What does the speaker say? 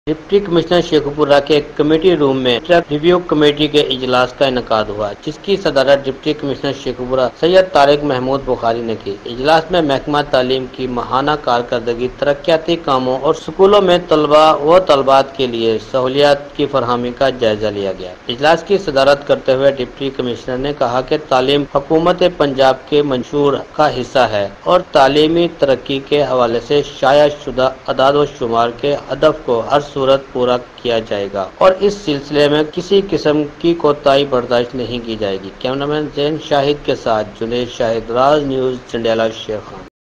Deputy commissioner Sheikhupura کے committee روم میں traffic review committee کے اجلاس کا انعقاد ہوا، جس کی صدارت ڈپٹی کمشنر شیخوپورہ سید طارق محمود بخاری نے کی۔ اجلاس میں محکمہ تعلیم کی ماہانہ کارکردگی، ترقیاتی کاموں اور اسکولوں میں طلباء و طالبات کے لیے سہولیات کی فراہمی کا جائزہ لیا گیا۔ اجلاس کی صدارت کرتے ہوئے ڈپٹی کمشنر نے کہا کہ تعلیم حکومت پنجاب کے منشور کا حصہ ہے اور تعلیمی ترقی کے حوالے سے شائع شدہ اعداد و شمار کے ہدف کو ہر صورت پورا کیا جائے گا اور اس سلسلے میں کسی قسم کی کوتاہی برداشت نہیں کی جائے گی۔ کیمرہ مین زین شاہد کے ساتھ جنید شاہد، راز نیوز، چنڈیلا شیر خان۔